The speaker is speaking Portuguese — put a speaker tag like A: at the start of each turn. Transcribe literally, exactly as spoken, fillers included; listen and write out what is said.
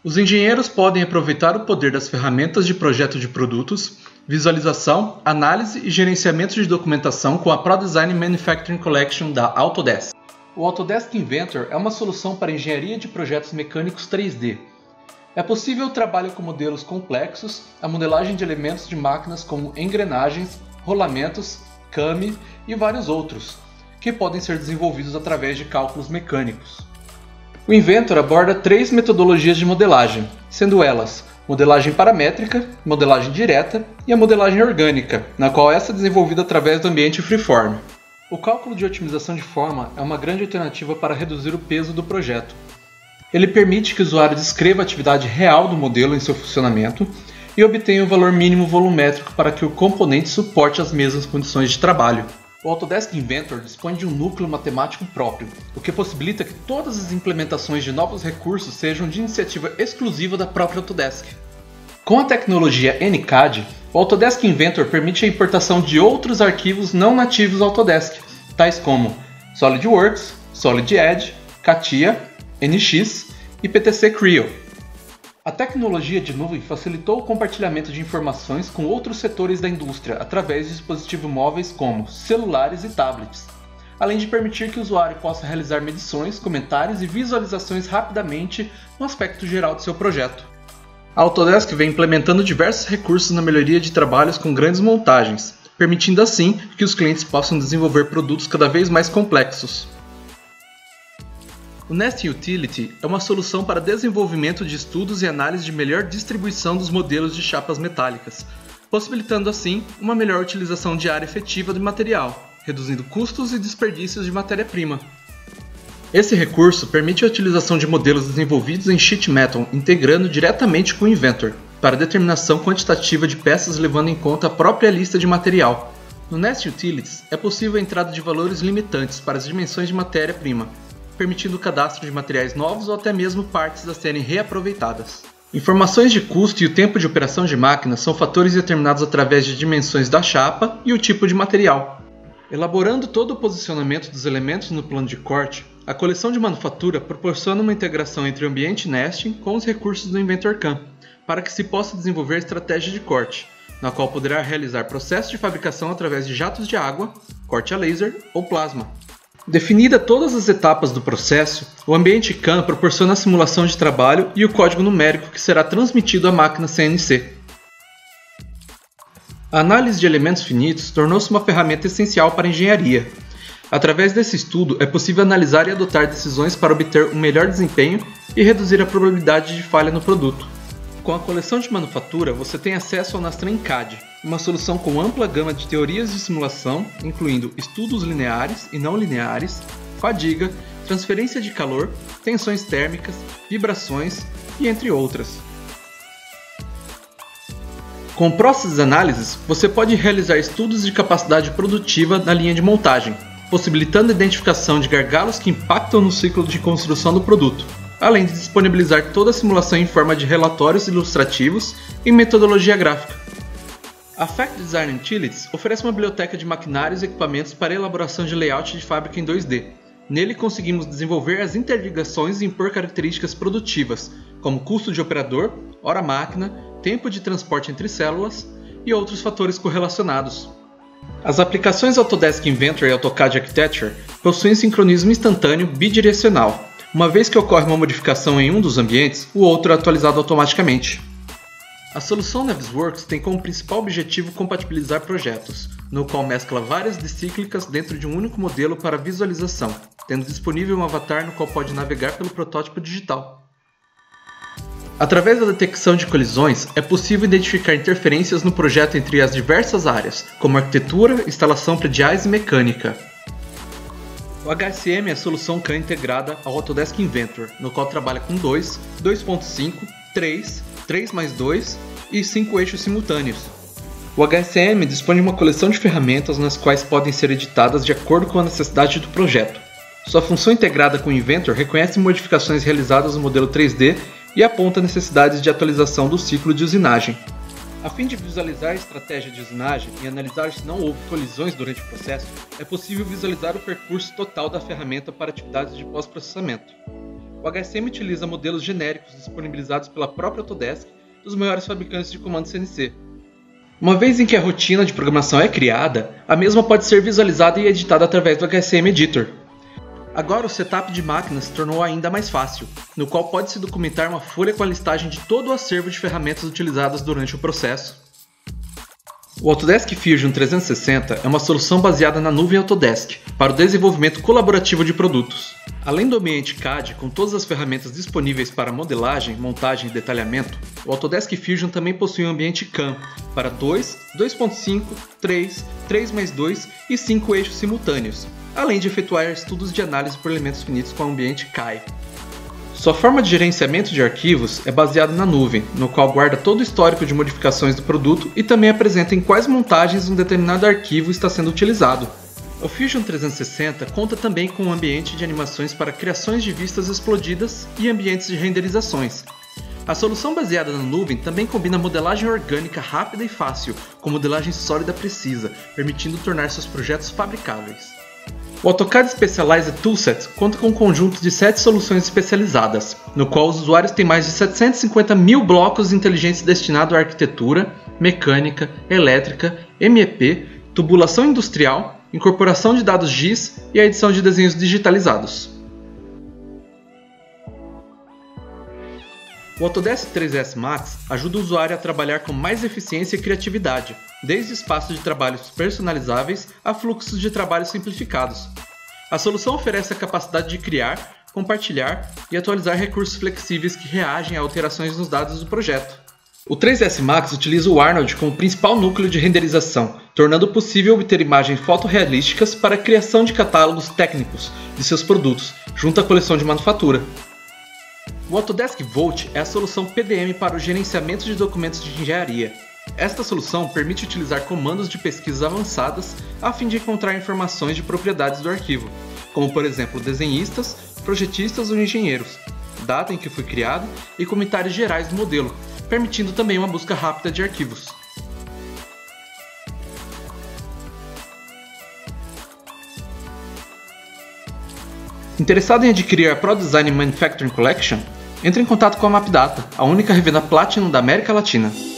A: Os engenheiros podem aproveitar o poder das ferramentas de projeto de produtos, visualização, análise e gerenciamento de documentação com a ProDesign Manufacturing Collection da Autodesk. O Autodesk Inventor é uma solução para engenharia de projetos mecânicos três D. É possível o trabalho com modelos complexos, a modelagem de elementos de máquinas como engrenagens, rolamentos, came e vários outros, que podem ser desenvolvidos através de cálculos mecânicos. O Inventor aborda três metodologias de modelagem, sendo elas modelagem paramétrica, modelagem direta e a modelagem orgânica, na qual essa é desenvolvida através do ambiente freeform. O cálculo de otimização de forma é uma grande alternativa para reduzir o peso do projeto. Ele permite que o usuário descreva a atividade real do modelo em seu funcionamento e obtenha o valor mínimo volumétrico para que o componente suporte as mesmas condições de trabalho. O Autodesk Inventor dispõe de um núcleo matemático próprio, o que possibilita que todas as implementações de novos recursos sejam de iniciativa exclusiva da própria Autodesk. Com a tecnologia N C A D, o Autodesk Inventor permite a importação de outros arquivos não nativos Autodesk, tais como SolidWorks, Solid Edge, CATIA, N X e P T C Creo. A tecnologia de nuvem facilitou o compartilhamento de informações com outros setores da indústria através de dispositivos móveis como celulares e tablets, além de permitir que o usuário possa realizar medições, comentários e visualizações rapidamente no aspecto geral de seu projeto. A Autodesk vem implementando diversos recursos na melhoria de trabalhos com grandes montagens, permitindo assim que os clientes possam desenvolver produtos cada vez mais complexos. O Nest Utility é uma solução para desenvolvimento de estudos e análise de melhor distribuição dos modelos de chapas metálicas, possibilitando assim uma melhor utilização de área efetiva do material, reduzindo custos e desperdícios de matéria-prima. Esse recurso permite a utilização de modelos desenvolvidos em sheet metal integrando diretamente com o Inventor, para determinação quantitativa de peças levando em conta a própria lista de material. No Nest Utilities é possível a entrada de valores limitantes para as dimensões de matéria-prima, permitindo o cadastro de materiais novos ou até mesmo partes a serem reaproveitadas. Informações de custo e o tempo de operação de máquina são fatores determinados através de dimensões da chapa e o tipo de material. Elaborando todo o posicionamento dos elementos no plano de corte, a coleção de manufatura proporciona uma integração entre o ambiente nesting com os recursos do Inventor C A M, para que se possa desenvolver estratégia de corte, na qual poderá realizar processos de fabricação através de jatos de água, corte a laser ou plasma. Definida todas as etapas do processo, o ambiente C A M proporciona a simulação de trabalho e o código numérico que será transmitido à máquina C N C. A análise de elementos finitos tornou-se uma ferramenta essencial para a engenharia. Através desse estudo, é possível analisar e adotar decisões para obter um melhor desempenho e reduzir a probabilidade de falha no produto. Com a coleção de manufatura, você tem acesso ao Nastran C A D, uma solução com ampla gama de teorias de simulação, incluindo estudos lineares e não lineares, fadiga, transferência de calor, tensões térmicas, vibrações e entre outras. Com Process Analysis, você pode realizar estudos de capacidade produtiva na linha de montagem, possibilitando a identificação de gargalos que impactam no ciclo de construção do produto, além de disponibilizar toda a simulação em forma de relatórios ilustrativos e metodologia gráfica. A Fact Design Utilities oferece uma biblioteca de maquinários e equipamentos para elaboração de layout de fábrica em dois D. Nele conseguimos desenvolver as interligações e impor características produtivas, como custo de operador, hora-máquina, tempo de transporte entre células e outros fatores correlacionados. As aplicações Autodesk Inventor e AutoCAD Architecture possuem sincronismo instantâneo bidirecional. Uma vez que ocorre uma modificação em um dos ambientes, o outro é atualizado automaticamente. A solução Navisworks tem como principal objetivo compatibilizar projetos, no qual mescla várias decíclicas dentro de um único modelo para visualização, tendo disponível um avatar no qual pode navegar pelo protótipo digital. Através da detecção de colisões, é possível identificar interferências no projeto entre as diversas áreas, como arquitetura, instalação prediais e mecânica. O H S M é a solução C A M integrada ao Autodesk Inventor, no qual trabalha com dois, dois ponto cinco, três, três mais dois e cinco eixos simultâneos. O H S M dispõe de uma coleção de ferramentas nas quais podem ser editadas de acordo com a necessidade do projeto. Sua função integrada com o Inventor reconhece modificações realizadas no modelo três D e aponta necessidades de atualização do ciclo de usinagem. A fim de visualizar a estratégia de usinagem e analisar se não houve colisões durante o processo, é possível visualizar o percurso total da ferramenta para atividades de pós-processamento. O H S M utiliza modelos genéricos disponibilizados pela própria Autodesk dos maiores fabricantes de comandos C N C. Uma vez em que a rotina de programação é criada, a mesma pode ser visualizada e editada através do H S M Editor. Agora o setup de máquinas se tornou ainda mais fácil, no qual pode-se documentar uma folha com a listagem de todo o acervo de ferramentas utilizadas durante o processo. O Autodesk Fusion trezentos e sessenta é uma solução baseada na nuvem Autodesk para o desenvolvimento colaborativo de produtos. Além do ambiente C A D com todas as ferramentas disponíveis para modelagem, montagem e detalhamento, o Autodesk Fusion também possui um ambiente C A M para dois, dois ponto cinco, três, três mais dois e cinco eixos simultâneos, além de efetuar estudos de análise por elementos finitos com o ambiente C A I. Sua forma de gerenciamento de arquivos é baseada na nuvem, no qual guarda todo o histórico de modificações do produto e também apresenta em quais montagens um determinado arquivo está sendo utilizado. O Fusion trezentos e sessenta conta também com um ambiente de animações para criações de vistas explodidas e ambientes de renderizações. A solução baseada na nuvem também combina modelagem orgânica rápida e fácil com modelagem sólida precisa, permitindo tornar seus projetos fabricáveis. O AutoCAD Specialized Toolset conta com um conjunto de sete soluções especializadas, no qual os usuários têm mais de setecentos e cinquenta mil blocos inteligentes destinados à arquitetura, mecânica, elétrica, M E P, tubulação industrial, incorporação de dados G I S e a edição de desenhos digitalizados. O Autodesk três S Max ajuda o usuário a trabalhar com mais eficiência e criatividade, desde espaços de trabalhos personalizáveis a fluxos de trabalho simplificados. A solução oferece a capacidade de criar, compartilhar e atualizar recursos flexíveis que reagem a alterações nos dados do projeto. O três S Max utiliza o Arnold como principal núcleo de renderização, tornando possível obter imagens fotorrealísticas para a criação de catálogos técnicos de seus produtos, junto à coleção de manufatura. O Autodesk Volt é a solução P D M para o gerenciamento de documentos de engenharia. Esta solução permite utilizar comandos de pesquisas avançadas a fim de encontrar informações de propriedades do arquivo, como por exemplo desenhistas, projetistas ou engenheiros, data em que foi criado e comentários gerais do modelo, permitindo também uma busca rápida de arquivos. Interessado em adquirir a ProDesign Manufacturing Collection? Entre em contato com a Mapdata, a única revenda Platinum da América Latina.